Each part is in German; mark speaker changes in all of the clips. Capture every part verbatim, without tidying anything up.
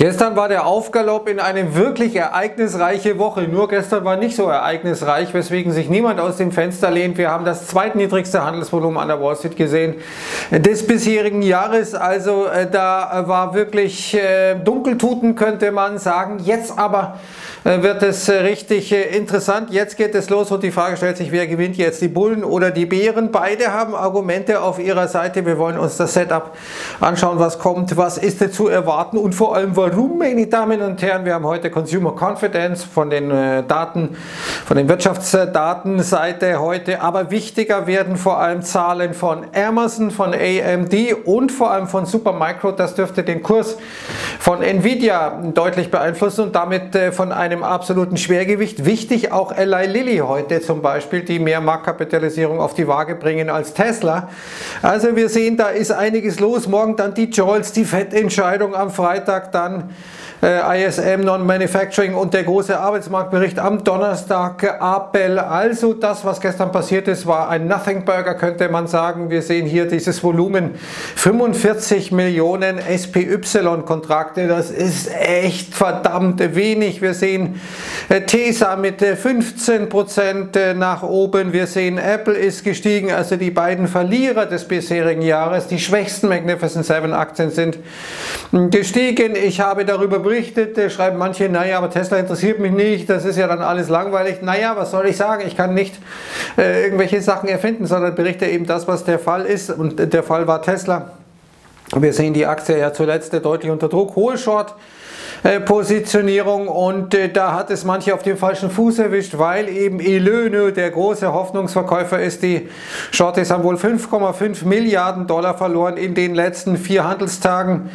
Speaker 1: Gestern war der Aufgalopp in eine wirklich ereignisreiche Woche. Nur gestern war nicht so ereignisreich, weswegen sich niemand aus dem Fenster lehnt. Wir haben das zweitniedrigste Handelsvolumen an der Wall Street gesehen des bisherigen Jahres. Also äh, da war wirklich äh, Dunkeltuten, könnte man sagen. Jetzt aber äh, wird es äh, richtig äh, interessant. Jetzt geht es los und die Frage stellt sich, wer gewinnt jetzt, die Bullen oder die Bären? Beide haben Argumente auf ihrer Seite. Wir wollen uns das Setup anschauen, was kommt, was ist zu erwarten und vor allem warum, meine Damen und Herren. Wir haben heute Consumer Confidence von den äh, Daten, von den Wirtschaftsdatenseite heute, aber wichtiger werden vor allem Zahlen von Amazon, von A M D und vor allem von Supermicro. Das dürfte den Kurs von Nvidia deutlich beeinflussen und damit äh, von einem absoluten Schwergewicht. Wichtig auch Eli Lilly heute zum Beispiel, die mehr Marktkapitalisierung auf die Waage bringen als Tesla. Also wir sehen, da ist einiges los. Morgen dann die Jolts, die Fettentscheidung am Freitag, dann äh, I S M Non-Manufacturing und der große Arbeitsmarktbericht am Donnerstag, Apple. Also das, was gestern passiert ist, war ein Nothing Burger, könnte man sagen. Wir sehen hier dieses Volumen, fünfundvierzig Millionen S P Y-Kontrakte, das ist echt verdammt wenig. Wir sehen äh, Tesla mit äh, fünfzehn Prozent äh, nach oben. Wir sehen, Apple ist gestiegen, also die beiden Verlierer des bisherigen Jahres, die schwächsten Magnificent Seven Aktien sind gestiegen. Ich habe darüber berichtet, äh, schreiben manche, naja, aber Tesla interessiert mich nicht, das ist ja dann alles langweilig. Naja, was soll ich sagen? Ich kann nicht äh, irgendwelche Sachen erfinden, sondern berichte eben das, was der Fall ist. Und äh, der Fall war Tesla. Wir sehen die Aktie ja zuletzt äh, deutlich unter Druck. Hohe Short Positionierung und äh, da hat es manche auf dem falschen Fuß erwischt, weil eben Elöne der große Hoffnungsverkäufer ist. Die Shorties haben wohl fünf Komma fünf Milliarden Dollar verloren in den letzten vier Handelstagen.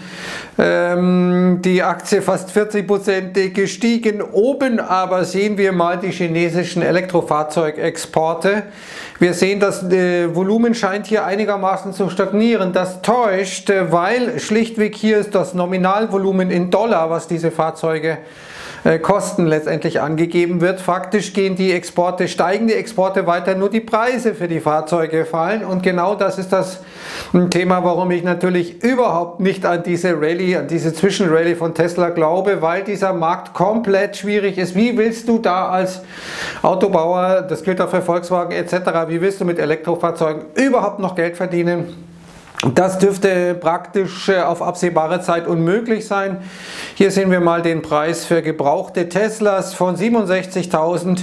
Speaker 1: Ähm, die Aktie fast vierzig Prozent gestiegen. Oben aber sehen wir mal die chinesischen Elektrofahrzeugexporte. Wir sehen, das äh, Volumen scheint hier einigermaßen zu stagnieren. Das täuscht, äh, weil schlichtweg hier ist das Nominalvolumen in Dollar, was diese Fahrzeuge äh, kosten, letztendlich angegeben wird. Faktisch gehen die Exporte, steigen die Exporte weiter, nur die Preise für die Fahrzeuge fallen. Und genau das ist das Thema, warum ich natürlich überhaupt nicht an diese Rallye, an diese Zwischenrallye von Tesla glaube, weil dieser Markt komplett schwierig ist. Wie willst du da als Autobauer, das gilt auch für Volkswagen et cetera, wie willst du mit Elektrofahrzeugen überhaupt noch Geld verdienen? Das dürfte praktisch auf absehbare Zeit unmöglich sein. Hier sehen wir mal den Preis für gebrauchte Teslas von siebenundsechzigtausend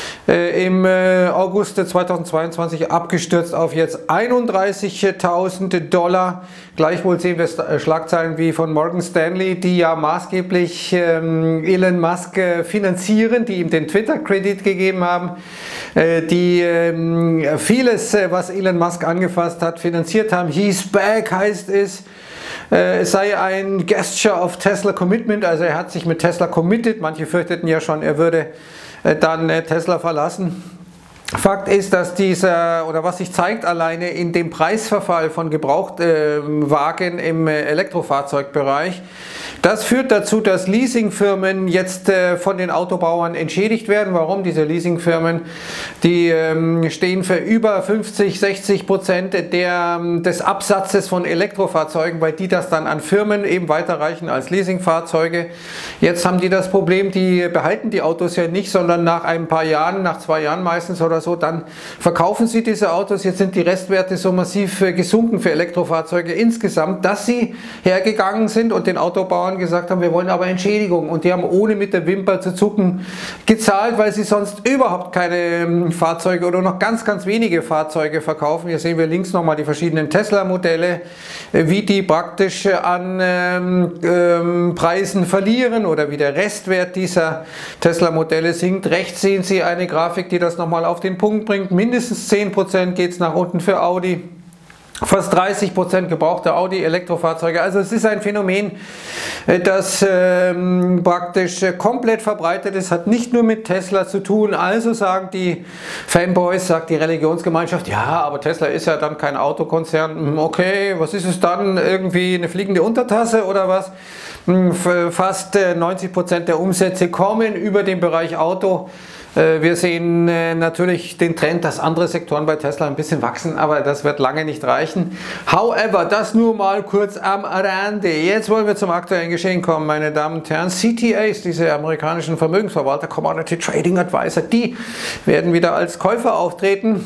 Speaker 1: äh, im äh, August zweitausendzweiundzwanzig abgestürzt auf jetzt einunddreißigtausend Dollar. Gleichwohl sehen wir äh, Schlagzeilen wie von Morgan Stanley, die ja maßgeblich ähm, Elon Musk äh, finanzieren, die ihm den Twitter-Kredit gegeben haben, äh, die äh, vieles, äh, was Elon Musk angefasst hat, finanziert haben. He's back heißt es. Es sei ein Gesture of Tesla Commitment, also er hat sich mit Tesla committed. Manche fürchteten ja schon, er würde dann Tesla verlassen. Fakt ist, dass dieser, oder was sich zeigt alleine in dem Preisverfall von Gebrauchtwagen im Elektrofahrzeugbereich, das führt dazu, dass Leasingfirmen jetzt von den Autobauern entschädigt werden. Warum? Diese Leasingfirmen, die stehen für über fünfzig, sechzig Prozent der, des Absatzes von Elektrofahrzeugen, weil die das dann an Firmen eben weiterreichen als Leasingfahrzeuge. Jetzt haben die das Problem, die behalten die Autos ja nicht, sondern nach ein paar Jahren, nach zwei Jahren meistens oder so, dann verkaufen sie diese Autos. Jetzt sind die Restwerte so massiv gesunken für Elektrofahrzeuge insgesamt, dass sie hergegangen sind und den Autobauern gesagt haben, wir wollen aber Entschädigung. Und die haben ohne mit der Wimper zu zucken gezahlt, weil sie sonst überhaupt keine Fahrzeuge oder noch ganz, ganz wenige Fahrzeuge verkaufen. Hier sehen wir links nochmal die verschiedenen Tesla-Modelle, wie die praktisch an ähm, ähm, Preisen verlieren oder wie der Restwert dieser Tesla-Modelle sinkt. Rechts sehen Sie eine Grafik, die das nochmal auf den Punkt bringt. Mindestens zehn Prozent geht es nach unten für Audi. Fast dreißig Prozent gebrauchte Audi-Elektrofahrzeuge. Also es ist ein Phänomen, das ähm, praktisch komplett verbreitet ist, hat nicht nur mit Tesla zu tun. Also sagen die Fanboys, sagt die Religionsgemeinschaft, ja, aber Tesla ist ja dann kein Autokonzern. Okay, was ist es dann? Irgendwie eine fliegende Untertasse oder was? Fast neunzig Prozent der Umsätze kommen über den Bereich Auto. Wir sehen natürlich den Trend, dass andere Sektoren bei Tesla ein bisschen wachsen, aber das wird lange nicht reichen. However, das nur mal kurz am Rande. Jetzt wollen wir zum aktuellen Geschehen kommen, meine Damen und Herren. C T As, diese amerikanischen Vermögensverwalter, Commodity Trading Advisor, die werden wieder als Käufer auftreten.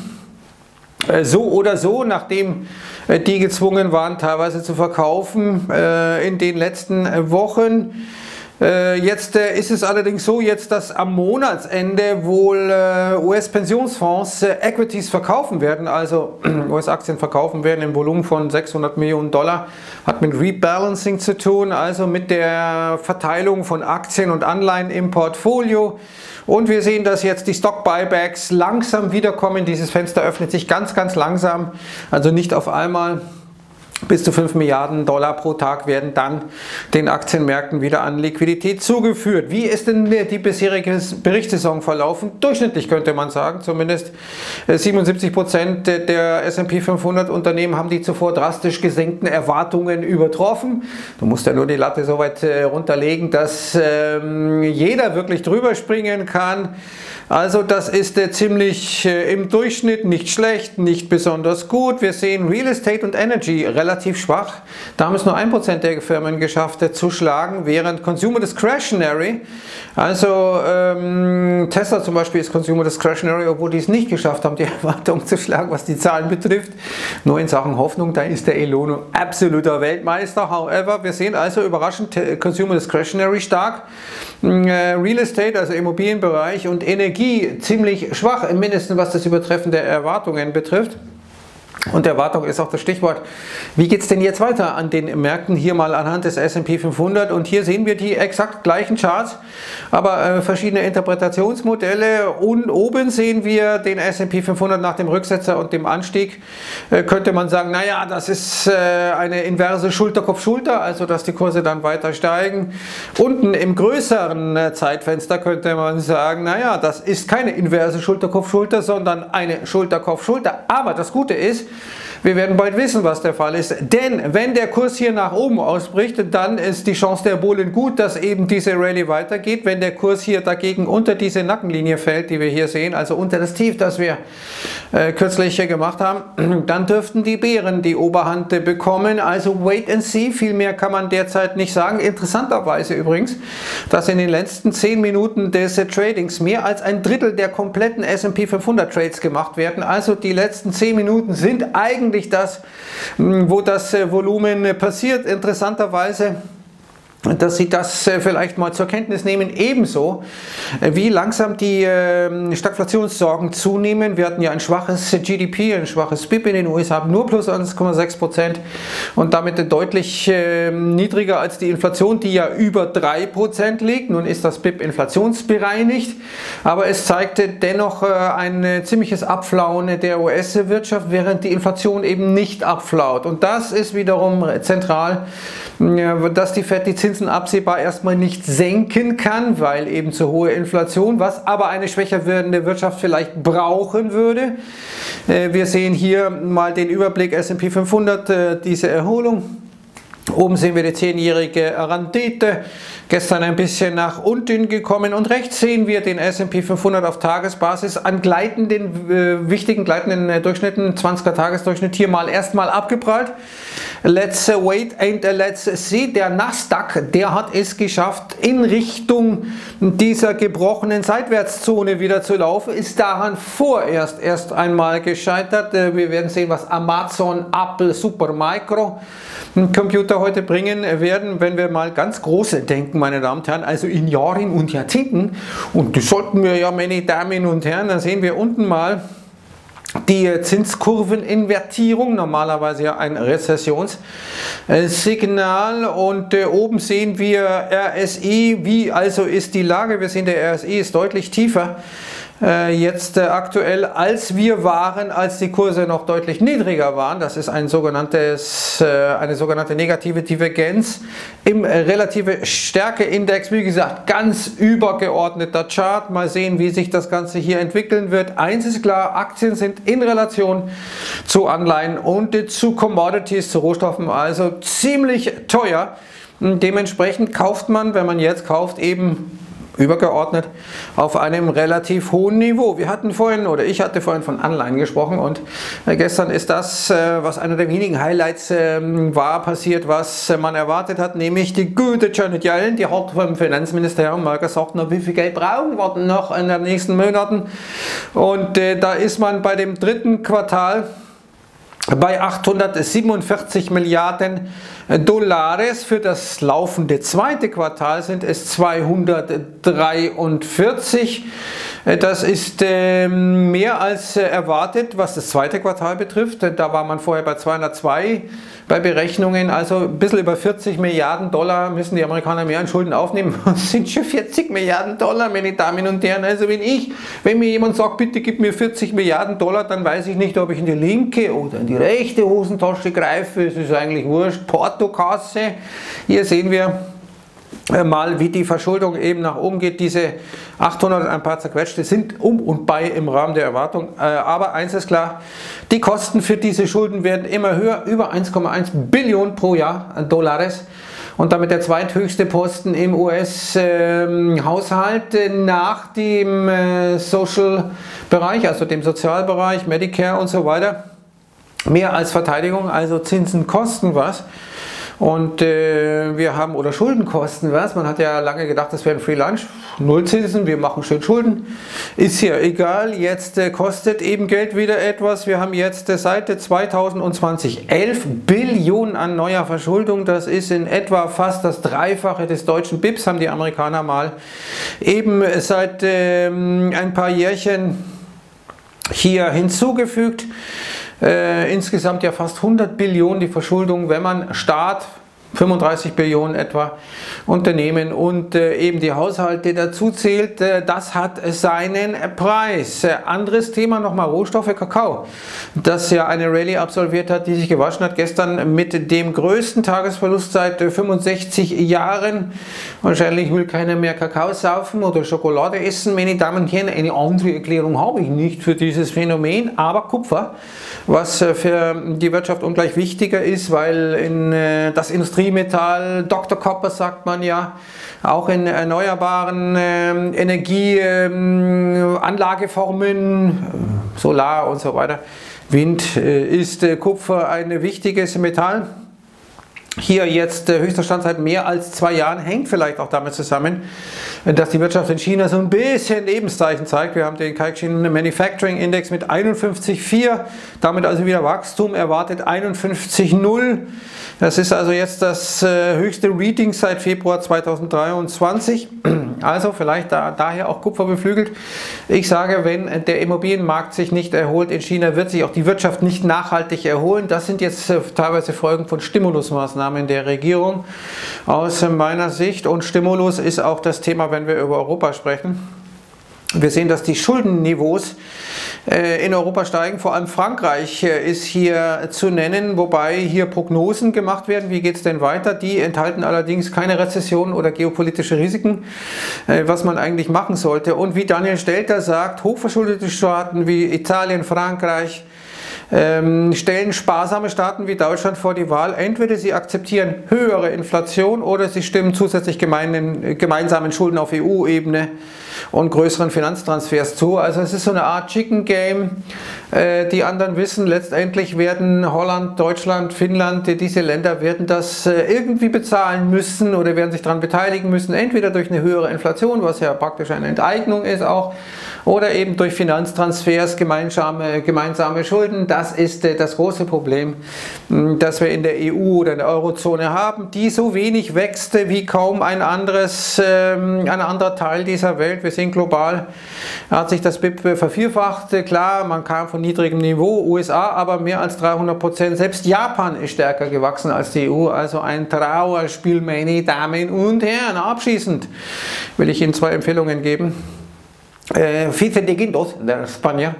Speaker 1: So oder so, nachdem die gezwungen waren, teilweise zu verkaufen in den letzten Wochen. Jetzt ist es allerdings so, jetzt, dass am Monatsende wohl U S-Pensionsfonds Equities verkaufen werden, also U S-Aktien verkaufen werden im Volumen von sechshundert Millionen Dollar. Hat mit Rebalancing zu tun, also mit der Verteilung von Aktien und Anleihen im Portfolio. Und wir sehen, dass jetzt die Stock-Buybacks langsam wiederkommen. Dieses Fenster öffnet sich ganz, ganz langsam, also nicht auf einmal. Bis zu fünf Milliarden Dollar pro Tag werden dann den Aktienmärkten wieder an Liquidität zugeführt. Wie ist denn die bisherige Berichtssaison verlaufen? Durchschnittlich könnte man sagen, zumindest siebenundsiebzig Prozent der S und P fünfhundert Unternehmen haben die zuvor drastisch gesenkten Erwartungen übertroffen. Du musst ja nur die Latte so weit runterlegen, dass ähm, jeder wirklich drüber springen kann. Also das ist äh, ziemlich äh, im Durchschnitt nicht schlecht, nicht besonders gut. Wir sehen Real Estate und Energy relativ schwach. Da haben es nur ein Prozent der Firmen geschafft äh, zu schlagen, während Consumer Discretionary, also ähm, Tesla zum Beispiel ist Consumer Discretionary, obwohl die es nicht geschafft haben, die Erwartungen zu schlagen, was die Zahlen betrifft. Nur in Sachen Hoffnung, da ist der Elono absoluter Weltmeister. However, wir sehen also überraschend äh, Consumer Discretionary stark. Real Estate, also Immobilienbereich und Energie ziemlich schwach, mindestens was das Übertreffen der Erwartungen betrifft. Und Erwartung ist auch das Stichwort. Wie geht es denn jetzt weiter an den Märkten? Hier mal anhand des S und P fünfhundert. Und hier sehen wir die exakt gleichen Charts, aber äh, verschiedene Interpretationsmodelle. Und oben sehen wir den S und P fünfhundert nach dem Rücksetzer und dem Anstieg. Äh, könnte man sagen, naja, das ist äh, eine inverse Schulter-Kopf-Schulter, also dass die Kurse dann weiter steigen. Unten im größeren äh, Zeitfenster könnte man sagen, naja, das ist keine inverse Schulter-Kopf-Schulter, sondern eine Schulter-Kopf-Schulter. Aber das Gute ist, wir werden bald wissen, was der Fall ist, denn wenn der Kurs hier nach oben ausbricht, dann ist die Chance der Bullen gut, dass eben diese Rallye weitergeht. Wenn der Kurs hier dagegen unter diese Nackenlinie fällt, die wir hier sehen, also unter das Tief, das wir äh, kürzlich gemacht haben, dann dürften die Bären die Oberhand bekommen. Also wait and see, viel mehr kann man derzeit nicht sagen. Interessanterweise übrigens, dass in den letzten zehn Minuten des äh, Tradings mehr als ein Drittel der kompletten S und P fünfhundert Trades gemacht werden. Also die letzten zehn Minuten sind eigentlich das, wo das Volumen passiert. Interessanterweise, dass Sie das vielleicht mal zur Kenntnis nehmen, ebenso wie langsam die Stagflationssorgen zunehmen. Wir hatten ja ein schwaches G D P, ein schwaches B I P in den U S A, nur plus eins Komma sechs Prozent und damit deutlich niedriger als die Inflation, die ja über drei Prozent liegt. Nun ist das B I P inflationsbereinigt, aber es zeigte dennoch ein ziemliches Abflauen der U S-Wirtschaft, während die Inflation eben nicht abflaut. Und das ist wiederum zentral, dass die Fed die Zinsen absehbar erstmal nicht senken kann, weil eben zu hohe Inflation, was aber eine schwächer werdende Wirtschaft vielleicht brauchen würde. Wir sehen hier mal den Überblick S und P fünfhundert, diese Erholung. Oben sehen wir die zehnjährige Rendite, gestern ein bisschen nach unten gekommen, und rechts sehen wir den S und P fünfhundert auf Tagesbasis an gleitenden, äh, wichtigen gleitenden äh, Durchschnitten, zwanziger Tagesdurchschnitt hier mal erstmal abgeprallt. Let's wait and let's see. Der Nasdaq, der hat es geschafft, in Richtung dieser gebrochenen Seitwärtszone wieder zu laufen, ist daran vorerst erst einmal gescheitert. Wir werden sehen, was Amazon, Apple, Supermicro, Computer heute bringen werden, wenn wir mal ganz große denken, meine Damen und Herren, also in Jahren und Jahrzehnten. Und das sollten wir ja, meine Damen und Herren, dann sehen wir unten mal die Zinskurveninvertierung, normalerweise ja ein Rezessionssignal, und äh, oben sehen wir R S I, wie also ist die Lage. Wir sehen, der R S I ist deutlich tiefer äh, jetzt äh, aktuell, als wir waren, als die Kurse noch deutlich niedriger waren. Das ist ein sogenanntes, äh, eine sogenannte negative Divergenz im äh, relative Stärkeindex. Wie gesagt, ganz übergeordneter Chart. Mal sehen, wie sich das Ganze hier entwickeln wird. Eins ist klar, Aktien sind in Relation zu Anleihen und äh, zu Commodities, zu Rohstoffen, also ziemlich teuer. Und dementsprechend kauft man, wenn man jetzt kauft, eben übergeordnet auf einem relativ hohen Niveau. Wir hatten vorhin, oder ich hatte vorhin von Anleihen gesprochen und äh, gestern ist das, äh, was einer der wenigen Highlights äh, war, passiert, was äh, man erwartet hat, nämlich die gute Janet Yellen, die hat vom Finanzministerium mal gesagt, na, wie viel Geld brauchen wir denn noch in den nächsten Monaten? Und äh, da ist man bei dem dritten Quartal bei achthundertsiebenundvierzig Milliarden Dollars. Für das laufende zweite Quartal sind es zweihundertdreiundvierzig. Das ist äh, mehr als äh, erwartet, was das zweite Quartal betrifft. Da war man vorher bei zweihundertzwei bei Berechnungen, also ein bisschen über vierzig Milliarden Dollar müssen die Amerikaner mehr an Schulden aufnehmen. Das sind schon vierzig Milliarden Dollar, meine Damen und Herren. Also wenn ich, wenn mir jemand sagt, bitte gib mir vierzig Milliarden Dollar, dann weiß ich nicht, ob ich in die linke oder in die rechte Hosentasche greife. Es ist eigentlich wurscht. Portokasse. Hier sehen wir mal, wie die Verschuldung eben nach oben geht. Diese achthundert ein paar zerquetschte sind um und bei im Rahmen der Erwartung. Aber eins ist klar, die Kosten für diese Schulden werden immer höher, über eins Komma eins Billionen pro Jahr Dollars. Und damit der zweithöchste Posten im U S-Haushalt äh, nach dem äh, Social-Bereich, also dem Sozialbereich, Medicare und so weiter. Mehr als Verteidigung, also Zinsen kosten was. Und äh, wir haben, oder Schulden kosten was, man hat ja lange gedacht, das wäre ein Free Lunch, Nullzinsen, wir machen schön Schulden, ist ja egal, jetzt äh, kostet eben Geld wieder etwas, wir haben jetzt äh, seit zweitausendzwanzig elf Billionen an neuer Verschuldung, das ist in etwa fast das Dreifache des deutschen B I Ps, haben die Amerikaner mal eben seit äh, ein paar Jährchen hier hinzugefügt. Äh, insgesamt ja fast hundert Billionen die Verschuldung, wenn man Staat, fünfunddreißig Billionen etwa, Unternehmen und äh, eben die Haushalte dazu zählt, äh, das hat seinen Preis. Äh, anderes Thema nochmal, Rohstoffe, Kakao, das ja eine Rallye absolviert hat, die sich gewaschen hat, gestern mit dem größten Tagesverlust seit äh, fünfundsechzig Jahren. Wahrscheinlich will keiner mehr Kakao saufen oder Schokolade essen, meine Damen und Herren. Eine andere Erklärung habe ich nicht für dieses Phänomen, aber Kupfer, was äh, für die Wirtschaft ungleich wichtiger ist, weil in äh, das Industriemetall, Doktor Copper sagt man ja, auch in erneuerbaren äh, Energieanlageformen, äh, Solar und so weiter, Wind, äh, ist äh, Kupfer ein wichtiges Metall. Hier jetzt äh, höchster Stand seit mehr als zwei Jahren, hängt vielleicht auch damit zusammen, dass die Wirtschaft in China so ein bisschen Lebenszeichen zeigt. Wir haben den Caixin Manufacturing Index mit einundfünfzig Komma vier, damit also wieder Wachstum erwartet einundfünfzig Komma null. Das ist also jetzt das äh, höchste Reading seit Februar zweitausenddreiundzwanzig. Also vielleicht da, daher auch Kupfer beflügelt. Ich sage, wenn der Immobilienmarkt sich nicht erholt in China, wird sich auch die Wirtschaft nicht nachhaltig erholen. Das sind jetzt äh, teilweise Folgen von Stimulusmaßnahmen der Regierung aus äh, meiner Sicht. Und Stimulus ist auch das Thema, wenn wir über Europa sprechen. Wir sehen, dass die Schuldenniveaus in Europa steigen, vor allem Frankreich ist hier zu nennen, wobei hier Prognosen gemacht werden, wie geht es denn weiter, die enthalten allerdings keine Rezession oder geopolitische Risiken, was man eigentlich machen sollte. Und wie Daniel Stelter sagt, hochverschuldete Staaten wie Italien, Frankreich, Ähm, stellen sparsame Staaten wie Deutschland vor die Wahl, entweder sie akzeptieren höhere Inflation oder sie stimmen zusätzlich gemeinen, gemeinsamen Schulden auf E U-Ebene und größeren Finanztransfers zu. Also es ist so eine Art Chicken Game. Äh, die anderen wissen, letztendlich werden Holland, Deutschland, Finnland, diese Länder werden das äh, irgendwie bezahlen müssen oder werden sich daran beteiligen müssen, entweder durch eine höhere Inflation, was ja praktisch eine Enteignung ist auch, oder eben durch Finanztransfers, gemeinsame, gemeinsame Schulden. Das ist äh, das große Problem, das wir in der E U oder in der Eurozone haben, die so wenig wächst wie kaum ein anderes, äh, ein anderer Teil dieser Welt. Wir sehen global, hat sich das B I P vervierfacht. Klar, man kam von niedrigem Niveau, U S A aber mehr als dreihundert Prozent. Selbst Japan ist stärker gewachsen als die E U. Also ein Trauerspiel, meine Damen und Herren. Abschließend will ich Ihnen zwei Empfehlungen geben. Äh, Vicente Guindos, der Spanier,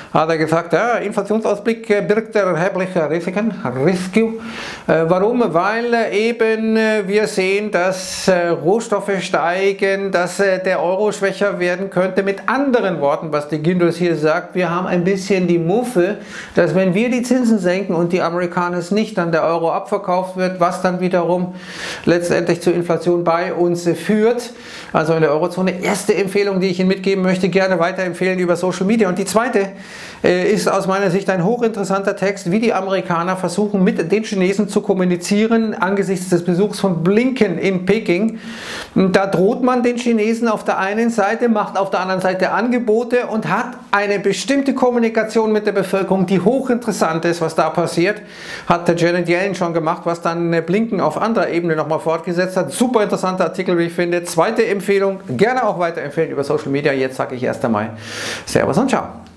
Speaker 1: hat er gesagt, ja, Inflationsausblick birgt erhebliche Risiken. Risiko. Äh, warum? Weil äh, eben äh, wir sehen, dass äh, Rohstoffe steigen, dass äh, der Euro schwächer werden könnte. Mit anderen Worten, was die Guindos hier sagt, wir haben ein bisschen die Muffe, dass wenn wir die Zinsen senken und die Amerikaner es nicht, dann der Euro abverkauft wird, was dann wiederum letztendlich zur Inflation bei uns äh, führt. Also in der Eurozone. Erste Empfehlung, die ich Ihnen mitgeben möchte, gerne weiterempfehlen über Social Media. Und die zweite äh, ist aus meiner Sicht ein hochinteressanter Text, wie die Amerikaner versuchen, mit den Chinesen zu kommunizieren angesichts des Besuchs von Blinken in Peking. Und da droht man den Chinesen auf der einen Seite, macht auf der anderen Seite Angebote und hat eine bestimmte Kommunikation mit der Bevölkerung, die hochinteressant ist, was da passiert. Hat der Janet Yellen schon gemacht, was dann Blinken auf anderer Ebene nochmal fortgesetzt hat. Super interessanter Artikel, wie ich finde. Zweite Empfehlung, gerne auch weiterempfehlen über Social Media. Jetzt sage ich erst einmal Servus und Ciao.